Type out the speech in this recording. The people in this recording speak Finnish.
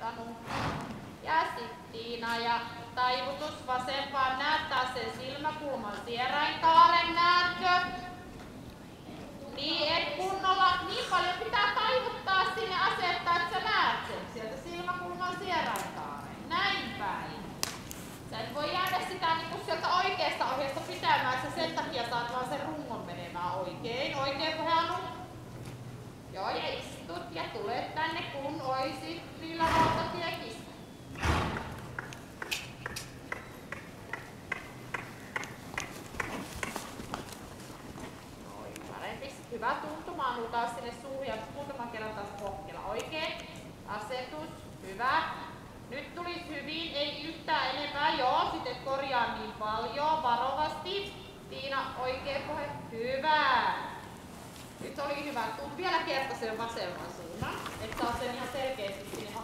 asettanut. Ja sit Tiina ja taivutus vasempaan. Näet taas sen silmäkulman sierainkaaren, näetkö? Niin, et kunnolla. Niin paljon pitää taivuttaa sinne asettaa, että sä näet sen sieltä silmäkulman sierainkaaren. Näin päin. Sä et voi jäädä sitä niin sieltä oikeasta ohjeesta pitämään, että sen takia saat vaan sen rungon menemään oikein. Oikein Hannu. Joo, ja istut ja tulet tänne kun oisit niillä rautatiekistä. Noin, parempi. Hyvä tuntuma, annutaan sinne suuhun ja muutaman kerran taas pohkella. Oikein. Asetus. Hyvä. Nyt tulisi hyvin, ei yhtään enempää. Joo, sitten korjaa niin paljon. Varovasti. Tiina, oikein pohja. Hyvä. Nyt oli hyvä. Tuut vielä kertaisen vasemman suunnan. Et saa sen ihan selkeästi sinne